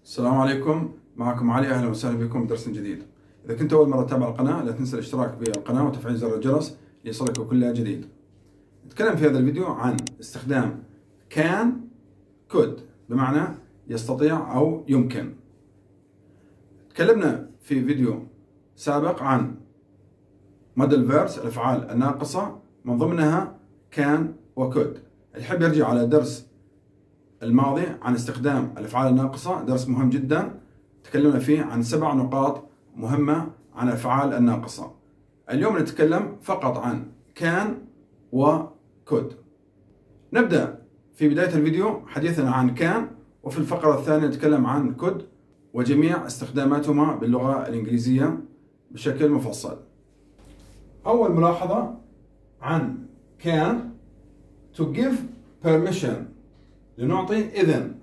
السلام عليكم، معكم علي. اهلا وسهلا بكم بدرس جديد. اذا كنت اول مره تتابع القناه لا تنسى الاشتراك بالقناه وتفعيل زر الجرس ليصلك كل جديد. نتكلم في هذا الفيديو عن استخدام can could بمعنى يستطيع او يمكن. تكلمنا في فيديو سابق عن model verbs الافعال الناقصه، من ضمنها can و could. اللي يحب يرجع على درس الماضي عن استخدام الأفعال الناقصة، درس مهم جدا تكلمنا فيه عن 7 نقاط مهمة عن الأفعال الناقصة. اليوم نتكلم فقط عن can و could. نبدأ في بداية الفيديو حديثنا عن can، وفي الفقرة الثانية نتكلم عن could وجميع استخداماتهما باللغة الإنجليزية بشكل مفصل. أول ملاحظة عن can: to give permission، لنعطي إذن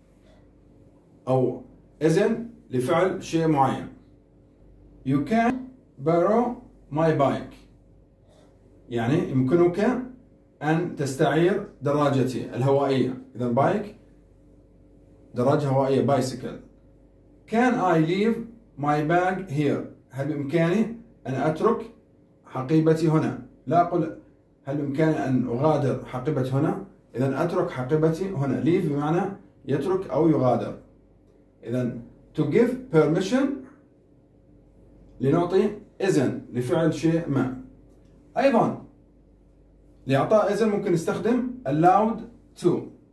أو إذن لفعل شيء معين. You can borrow my bike، يعني يمكنك أن تستعير دراجتي الهوائية. إذا بايك دراجة هوائية bicycle. Can I leave my bag here؟ هل بإمكاني أن أترك حقيبتي هنا؟ لا أقول هل بإمكاني أن أغادر حقيبتي هنا، إذا أترك حقيبتي هنا. leave بمعنى يترك أو يغادر. إذا to give permission لنعطي إذن لفعل شيء ما. أيضا لإعطاء إذن ممكن نستخدم allowed to،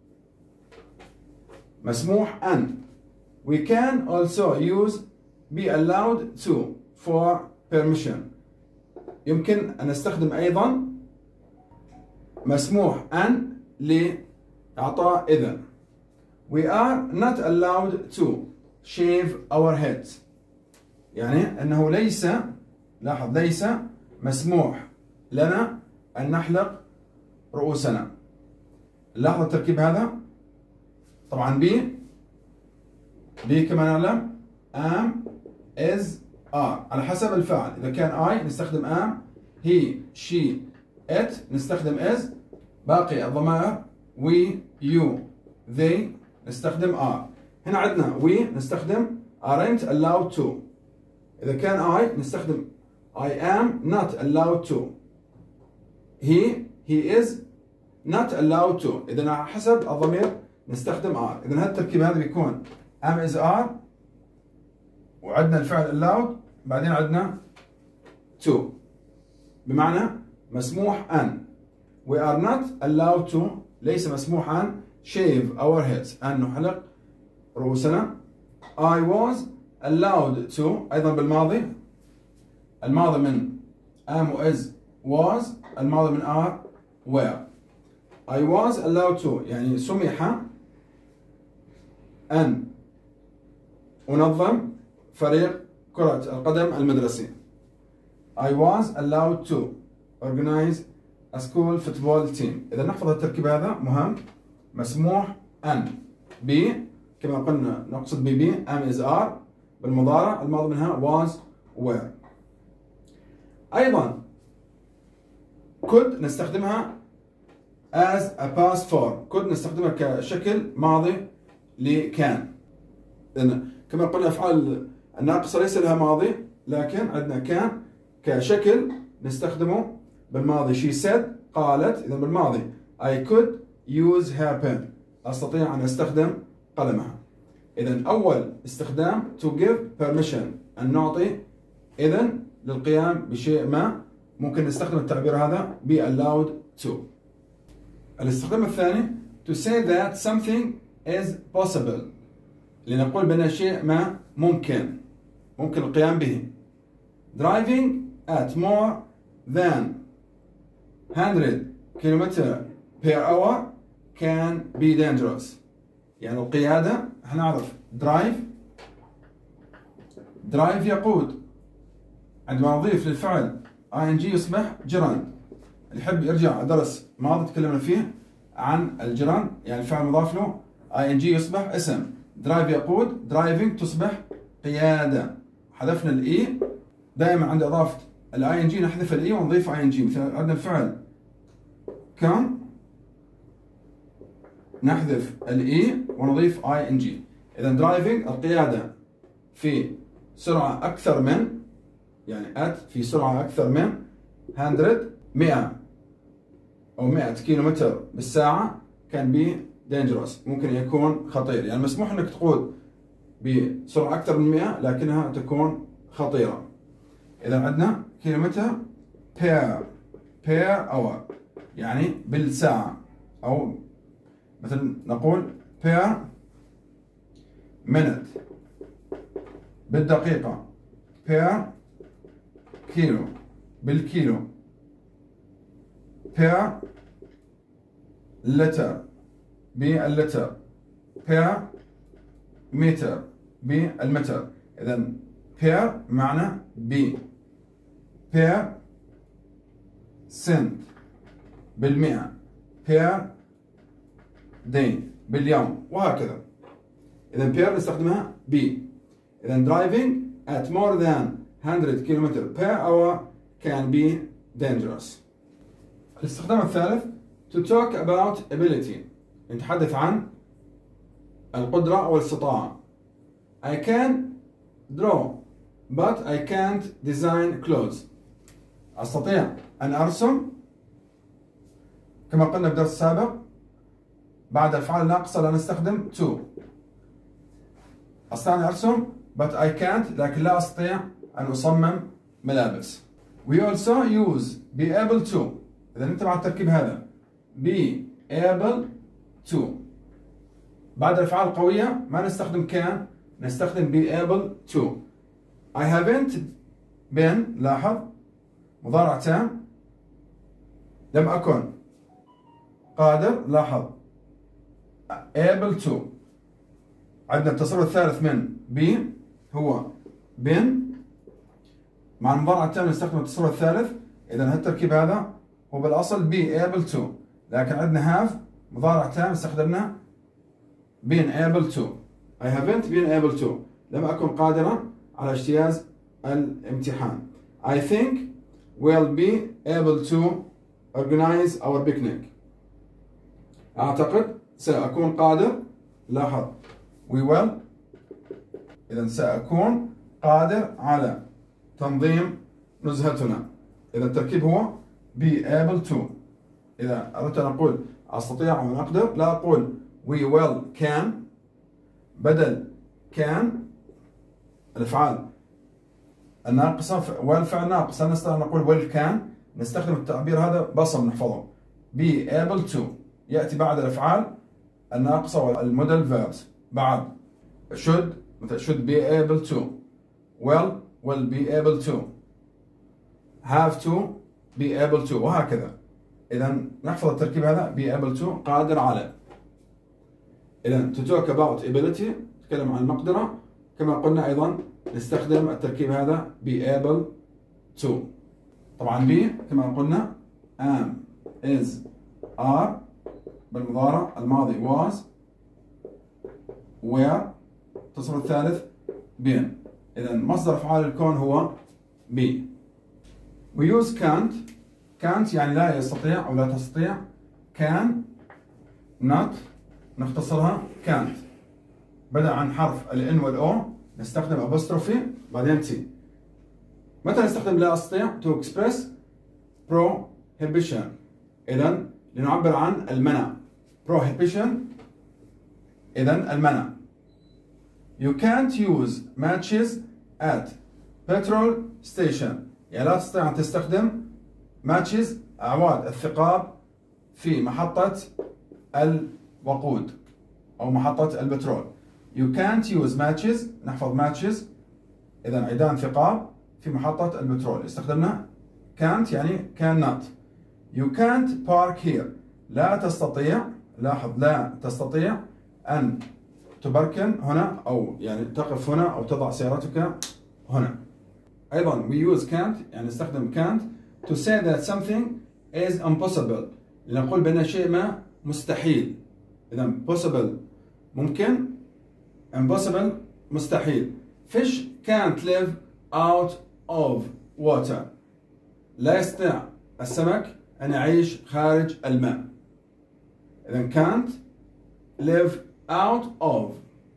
مسموح أن. We can also use be allowed to for permission، يمكن أن نستخدم أيضا مسموح أن لإعطاء إذن. We are not allowed to shave our heads، يعني أنه ليس، لاحظ، ليس مسموح لنا أن نحلق رؤوسنا. لاحظ التركيب هذا. طبعا بي كما نعلم am is are على حسب الفعل. إذا كان I نستخدم am، he she it نستخدم is، باقي الضمائر we you they نستخدم are. هنا عندنا we نستخدم aren't allowed to. إذا كان I نستخدم I am not allowed to. he is not allowed to. إذا على حسب الضمير نستخدم are. إذا هذا التركيب هذا بيكون am is are، وعندنا الفعل allowed، بعدين عندنا to بمعنى مسموح أن. We are not allowed to، ليس مسموح أن shave our heads، أن نحلق رؤوسنا. I was allowed to أيضا بالماضي، الماضي من am و is was، الماضي من are were. I was allowed to يعني سمح أن أنظم فريق كرة القدم المدرسي. I was allowed to organize a school football team. إذا نحفظ التركيب هذا مهم. مسموح أن be كما قلنا نقصد be am is are بالمضارع، الماضي منها was were. أيضا could نستخدمها as a past form. could نستخدمها كشكل ماضي لكان. كما قلنا أفعال الناقصة ليس لها ماضي، لكن عندنا كان كشكل نستخدمه بالماضي. she said قالت، إذا بالماضي I could use her pen، أستطيع أن أستخدم قلمها. إذا أول استخدام to give permission، أن نعطي إذن للقيام بشيء ما، ممكن نستخدم التعبير هذا be allowed to. الاستخدام الثاني to say that something is possible، لنقول بأن شيء ما ممكن القيام به. driving at more than 100 كيلومتر per hour can be dangerous، يعني القيادة هنعرف drive يقود، عندما نضيف للفعل ing يصبح gerund. اللي يحب يرجع درس ماضي تكلمنا فيه عن الجيران، يعني الفعل مضاف له ing يصبح اسم. drive يقود، driving تصبح قيادة. حذفنا الاي، دائما عند اضافة الاي ان جي نحذف الاي ونضيف اي ان جي. مثلا عندنا الفعل come نحذف الاي ونضيف اي ان جي. إذا driving القيادة في سرعة أكثر من، يعني في سرعة أكثر من 100 أو 100 كيلومتر بالساعة كان be dangerous، ممكن يكون خطير. يعني مسموح أنك تقود بسرعة أكثر من 100 لكنها تكون خطيرة. إذا عندنا كيلومتر per hour يعني بالساعة، أو مثل نقول per minute بالدقيقة، per كيلو بالكيلو، per لتر باللتر، per متر بالمتر. إذا per معنى ب، per سنت بالمئة، per day باليوم، وهكذا. إذا per نستخدمها ب. إذا driving at more than 100 km per hour can be dangerous. الاستخدام الثالث to talk about ability، نتحدث عن القدرة أو الاستطاعة. I can draw but I can't design clothes. أستطيع أن أرسم، كما قلنا في الدرس السابق بعد الأفعال الناقصة لا نستخدم to. أستطيع أن أرسم but I can't، لكن لا أستطيع أن أصمم ملابس. We also use be able to. إذا أنت مع التركيب هذا be able to، بعد الأفعال القوية ما نستخدم can، نستخدم be able to. I haven't been، لاحظ مضارع تام، لم أكن قادر، لاحظ able to. عندنا التصرف الثالث من be هو been، مع المضارع التام نستخدم التصرف الثالث. إذا التركيب هذا هو بالأصل be able to، لكن عندنا have مضارع تام استخدمنا been able to. I haven't been able to، لم أكن قادرا على اجتياز الامتحان. I think we'll be able to organize our picnic. أعتقد سأكون قادر، لاحظ we will، إذا سأكون قادر على تنظيم نزهتنا. إذا التركيب هو be able to. إذا أردت أن أقول أستطيع أو أقدر لا أقول we will can، بدل can الأفعال الناقصة والفعل ناقص لا نستطيع أن نقول will can، نستخدم التعبير هذا بصم نحفظه be able to، يأتي بعد الأفعال الناقصة والمودل verbs، بعد should مثل should be able to، will be able to، have to be able to، وهكذا. إذا نحفظ التركيب هذا be able to قادر على. إذا to talk about ability نتكلم عن المقدرة، كما قلنا أيضا نستخدم التركيب هذا be able to. طبعا be كما قلنا am is are بالمضارع، الماضي was were، التصرف الثالث been. إذا مصدر أفعال الكون هو be. We use can't يعني لا يستطيع أو لا تستطيع. can not نختصرها can't. بدأ عن حرف ال N وال O نستخدم apostrophe بعدين T. متى نستخدم لا أستطيع؟ to express prohibition، إذا لنعبر عن المنع. prohibition إذا المنع. You can't use matches at petrol station، يعني لا تستطيع أن تستخدم matches أعواد الثقاب في محطة الوقود أو محطة البترول. You can't use matches، نحفظ matches إذا عيدان ثقاب في محطة البترول، استخدمنا can't يعني cannot. You can't park here، لا تستطيع، لاحظ لا تستطيع أن تبركن هنا أو يعني تقف هنا أو تضع سيارتك هنا. أيضا we use can't يعني نستخدم can't to say that something is impossible، لنقول بأن شيء ما مستحيل. إذا possible ممكن، impossible مستحيل. Fish can't live out of water، لا يستطيع السمك أن يعيش خارج الماء. إذا can't live out of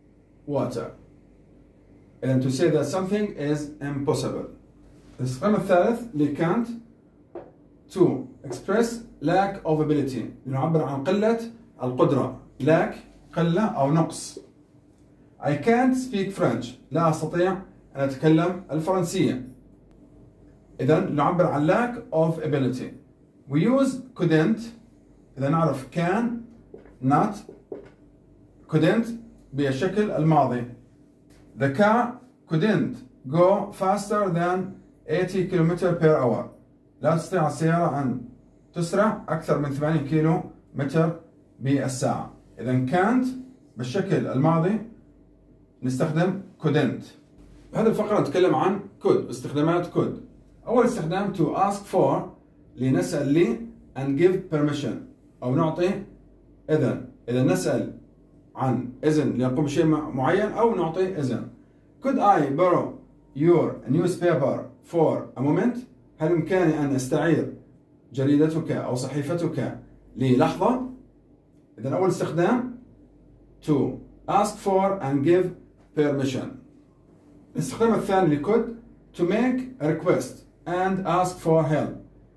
water. إذا to say that something is impossible. الاستخدام الثالث لكانت to express lack of ability، لنعبر عن قلة القدرة. lack قلة أو نقص. I can't speak French، لا أستطيع أن أتكلم الفرنسية. إذا نعبر عن lack of ability. we use couldn't، إذا نعرف can not couldn't بالشكل الماضي. the car couldn't go faster than 80 km/h، لا تستطيع السيارة أن تسرع أكثر من 80 كيلو متر بالساعة. إذا can't بالشكل الماضي نستخدم couldn't. بهذه الفقرة نتكلم عن could، استخدامات could. أول استخدام to ask for، لنسأل لي and give permission، أو نعطي إذن. إذا نسأل عن إذن ليقوم بشيء معين أو نعطي إذن. Could I borrow your newspaper for a moment؟ هل يمكنني أن أستعير جريدتك أو صحيفتك للحظة؟ إذن أول استخدام to ask for and give permission. الاستخدام الثاني لcould to make a request and ask for help،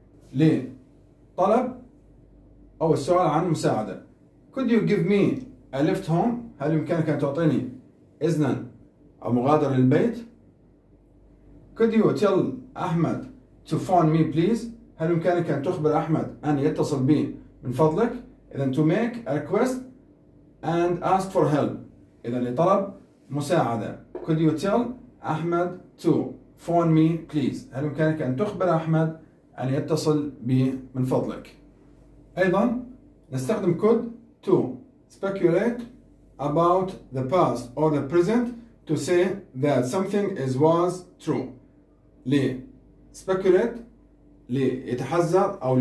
لطلب أو السؤال عن مساعدة. Could you give me a lift home؟ هل يمكنك أن تعطيني إذنا أو مغادرة للبيت؟ Could you tell أحمد to phone me please؟ هل يمكنك أن تخبر أحمد أن يتصل بي من فضلك؟ إذا to make a request and ask for help، إذا لطلب مساعدة. Could you tell أحمد to phone me please؟ هل يمكنك أن تخبر أحمد أن يتصل بي من فضلك؟ أيضا نستخدم could to speculate about the past or the present to say that something was true. speculate ليتحذر أو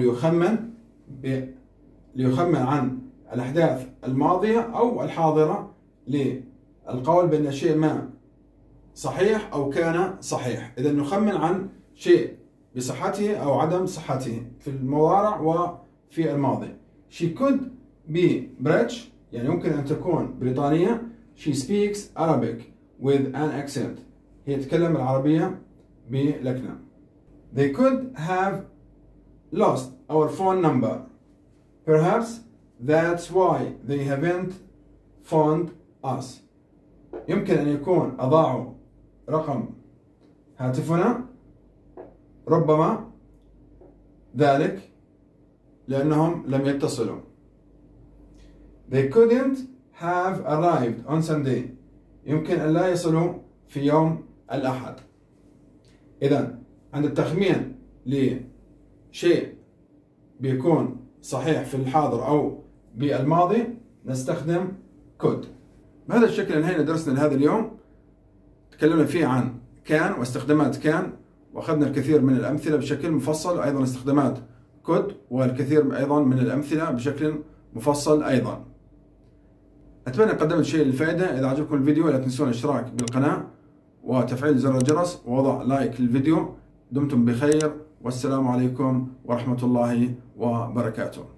ليخمن عن الأحداث الماضية أو الحاضرة، للقول بأن شيء ما صحيح أو كان صحيح. إذا نخمن عن شيء بصحته أو عدم صحته في المضارع وفي الماضي. She could be British، يعني يمكن أن تكون بريطانية. She speaks Arabic with an accent، هي تتكلم العربية بلكنة. They could have lost our phone number، perhaps that's why they haven't phoned us. يمكن أن يكون أضاعوا رقم هاتفنا، ربما ذلك لأنهم لم يتصلوا. They couldn't have arrived on Sunday، يمكن أن لا يصلوا في يوم الأحد. إذن عند التخمين لشيء بيكون صحيح في الحاضر أو بالماضي نستخدم could. بهذا الشكل انهينا درسنا لهذا اليوم. تكلمنا فيه عن كان واستخدامات كان، واخذنا الكثير من الأمثلة بشكل مفصل، وأيضا استخدامات could والكثير أيضا من الأمثلة بشكل مفصل أيضا. أتمنى قدمت شيء للفائدة. إذا عجبكم الفيديو لا تنسون الاشتراك بالقناة وتفعيل زر الجرس ووضع لايك للفيديو. دمتم بخير، والسلام عليكم ورحمة الله وبركاته.